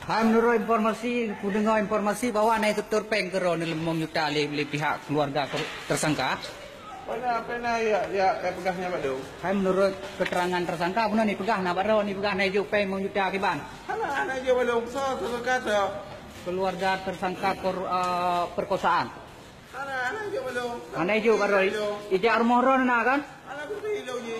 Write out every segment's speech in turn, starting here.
Menurut informasi, ku dengar informasi bahwa naik ketur peng kero ni lemong juta oleh pihak keluarga tersangka. Pernah ya pegahnya Pak Dong. Menurut keterangan tersangka, benar ni pegah nak baru ni pegah naik juk peng lemong juta kiban. Anak Pak Dong, so kata. Keluarga tersangka perkosaan. Anak Pak Dong. Anak juk baru. Ijak rumah ron nak kan? Anak tu hilang je.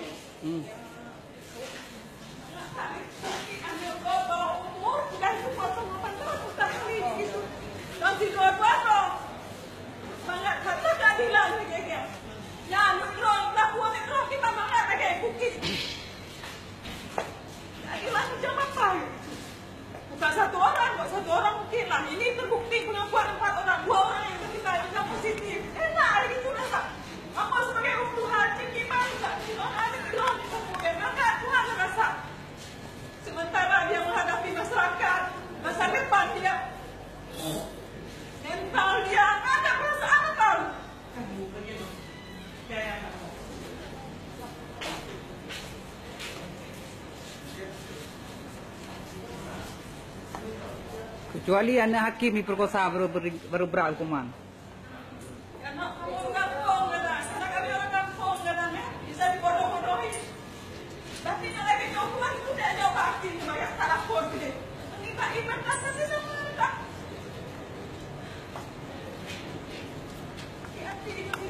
Bukan satu orang mungkin lah. Ini terbukti pengakuan 4 orang, 2 orang yang kita yang positif. Enak gitu rasa. Apa sebagai Tuhan Hakim tak ada Tuhan kemudian maka Tuhan rasa. Sementara dia menghadapi masyarakat, masa depan dia mental dia ada perasaan tahu. Kecuali anak hakim diperkosa baru berat hukuman. Anak kamu kampung kan? Anak kami orang kampung kan? Bisa dibodoh-bodohi. Tapi yang lagi hukuman itu tidak jauh hakim sebagai telefon dia. Iman rasa tidak mengenal. Hati-hati.